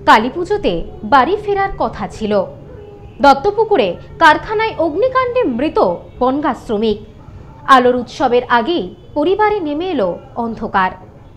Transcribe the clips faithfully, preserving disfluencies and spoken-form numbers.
কালীপুজোতে বাড়ি ফেরার কথা ছিল। দত্তপুকুরে কারখানায় অগ্নিকাণ্ডে মৃত বনগাঁ শ্রমিক। আলোর উৎসবের আগেই পরিবারে নেমে এলো অন্ধকার।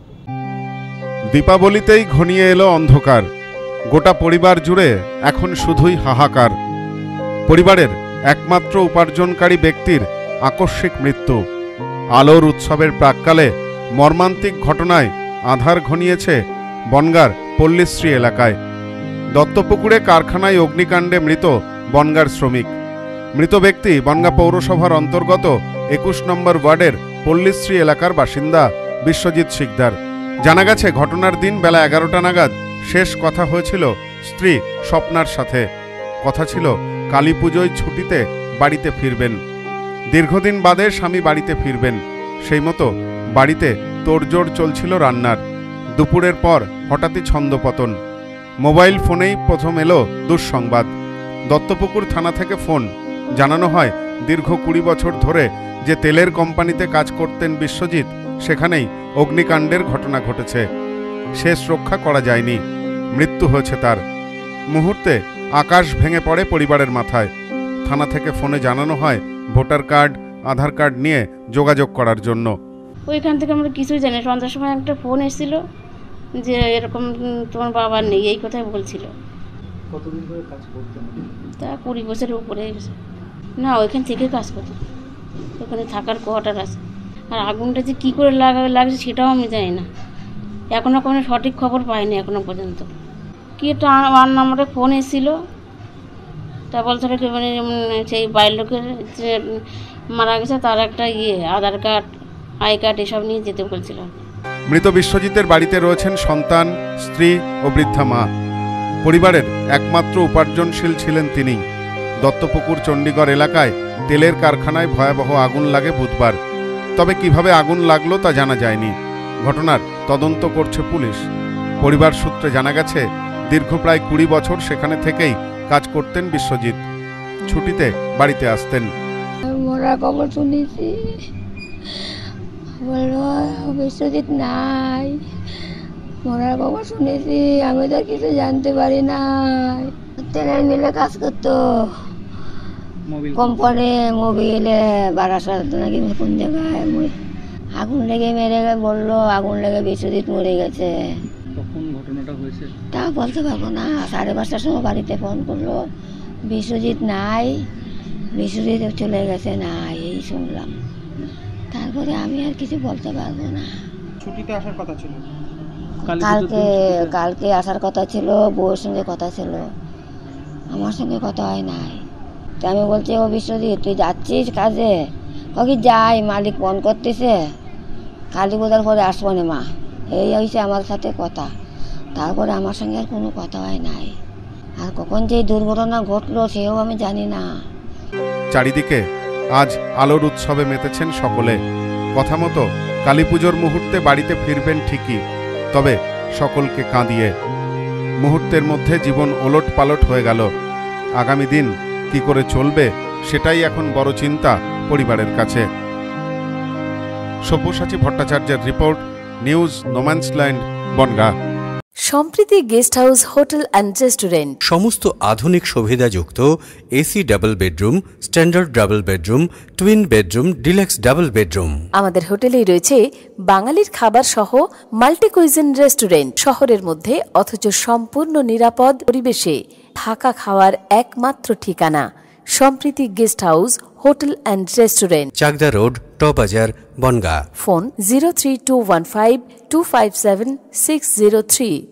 দীপাবলিতেই ঘনিয়ে এলো অন্ধকার। গোটা পরিবার জুড়ে এখন শুধুই হাহাকার। পরিবারের একমাত্র উপার্জনকারী ব্যক্তির আকস্মিক মৃত্যু। আলোর উৎসবের প্রাক্কালে মর্মান্তিক ঘটনায় আঁধার ঘনিয়েছে বনগাঁর পল্লীশ্রী এলাকায়। দত্তপুকুরে কারখানায় অগ্নিকাণ্ডে মৃত বনগাঁর শ্রমিক। মৃত ব্যক্তি বনগাঁ পৌরসভার অন্তর্গত একুশ নম্বর ওয়ার্ডের পল্লীশ্রী এলাকার বাসিন্দা বিশ্বজিৎ শিকদার। জানা গেছে, ঘটনার দিন বেলা এগারোটা নাগাদ শেষ কথা হয়েছিল স্ত্রী স্বপ্নার সাথে। কথা ছিল কালী পুজোয় ছুটিতে বাড়িতে ফিরবেন। দীর্ঘদিন বাদে স্বামী বাড়িতে ফিরবেন, সেই মতো বাড়িতে তোড়জোড় চলছিল রান্নার। দুপুরের পর হঠাৎই ছন্দপতন। মোবাইল ফোনেই প্রথম এলো দুঃসংবাদ। দত্তপুকুর থানা থেকে ফোন। জানানো হয়, দীর্ঘ কুড়ি বছর ধরে যে তেলের কোম্পানিতে কাজ করতেন বিশ্বজিৎ, সেখানেই অগ্নিকাণ্ডের ঘটনা ঘটেছে। শেষ রক্ষা করা যায়নি, মৃত্যু হয়েছে তার। মুহূর্তে আকাশ ভেঙে পড়ে পরিবারের মাথায়। থানা থেকে ফোনে জানানো হয় ভোটার কার্ড, আধার কার্ড নিয়ে যোগাযোগ করার জন্য। ওইখান থেকে আমরা কিছুই জানি। সন্ধ্যার সময় একটা ফোন এসেছিল যে এরকম তোমার বাবা নেই, এই কথাই বলছিল। কতদিন ধরে কাজ করতেন? তা কুড়ি বছরের উপরে না, ওইখান থেকে কাজ করতেন। ওখানে থাকার কোয়ার্টার আছে। আর আগুনটা যে কী করে লাগাবে লাগছে সেটাও আমি জানি না। এখনও কোনো সঠিক খবর পাইনি এখনও পর্যন্ত। কি একটা আমার নাম্বারে ফোন এসেছিল, তা বলছিল কি মানে সেই বাইরের লোকের যে মারা গেছে তার একটা ইয়ে আধার কার্ড, আই কার্ড এসব নিয়ে যেতে বলছিল। মৃত বিশ্বজিতের বাড়িতে রয়েছেন সন্তান, স্ত্রী ও বৃদ্ধা মা। পরিবারের একমাত্র উপার্জনশীল ছিলেন তিনি। দত্তপুকুর চণ্ডীগড় এলাকায় তেলের কারখানায় ভয়াবহ আগুন লাগে বুধবার। তবে কিভাবে আগুন লাগলো তা জানা যায়নি। ঘটনার তদন্ত করছে পুলিশ। পরিবার সূত্রে জানা গেছে, দীর্ঘ প্রায় কুড়ি বছর সেখানে থেকেই কাজ করতেন বিশ্বজিৎ। ছুটিতে বাড়িতে আসতেন। মরা খবর শুনেছি, বললো বিশ্বজিৎ নাই। মরার খবর শুনেছি, আমি তো কিছু জানতে পারি নাই। তেলের মিলে কাজ করতো, কোম্পানি মোবিলে বারাসাত নাকি কোন জায়গায় আগুন লেগে মেরে বললো আগুন লেগে বিশ্বজিৎ মরে গেছে। কখন ঘটনাটা হয়েছে তা বলতে পারবো না। সাড়ে পাঁচটার সময় বাড়িতে ফোন করলো, বিশ্বজিৎ নাই, বিশ্বজিৎ চলে গেছে নাই, এই শুনলাম। তারপরে আমি আর কিছু বলতে পারবো না। ছুটিতে আসার কথা ছিল কালকে, কালকে আসার কথা ছিল, বউয়ের সঙ্গে কথা ছিল, আমার সঙ্গে কথা হয় নাই। তো আমি বলছি, ও বিশ্বজিৎ তুই যাচ্ছিস কাজে? কী যাই, মালিক ফোন করতেছে, কালী পূজার পরে আসবো না মা, এই হয়েছে আমার সাথে কথা। তারপরে আমার সঙ্গে আর কোনো কথা হয় নাই। আর কখন যে দুর্ঘটনা ঘটলো সেও আমি জানি না। চারিদিকে আজ আলোর উৎসবে মেতেছেন সকলে। কথা মতো কালী পুজোর মুহূর্তে বাড়িতে ফিরবেন ঠিকই, তবে সকলকে কাঁদিয়ে। মুহূর্তের মধ্যে জীবন ওলট পালট হয়ে গেল। আগামী দিন কি করে চলবে সেটাই এখন বড় চিন্তা পরিবারের কাছে। সব্যসাচী ভট্টাচার্যের report, news no man's land, Bongaon. Sampriti guest house, hotel and restaurant. সমস্ত আধুনিক সুবিধাযুক্ত AC double bedroom, standard double bedroom, twin bedroom, deluxe double bedroom. আমাদের হোটেলেই রয়েছে বাঙালির খাবার সহ মাল্টি কুইজিন রেস্টুরেন্ট। শহরের মধ্যে অথচ সম্পূর্ণ নিরাপদ পরিবেশে থাকা খাওয়ার একমাত্র ঠিকানা Sampriti guest house, hotel and restaurant, Chakdah road, টবাজার, Bongaon. Phone zero three two one five two five seven six zero three.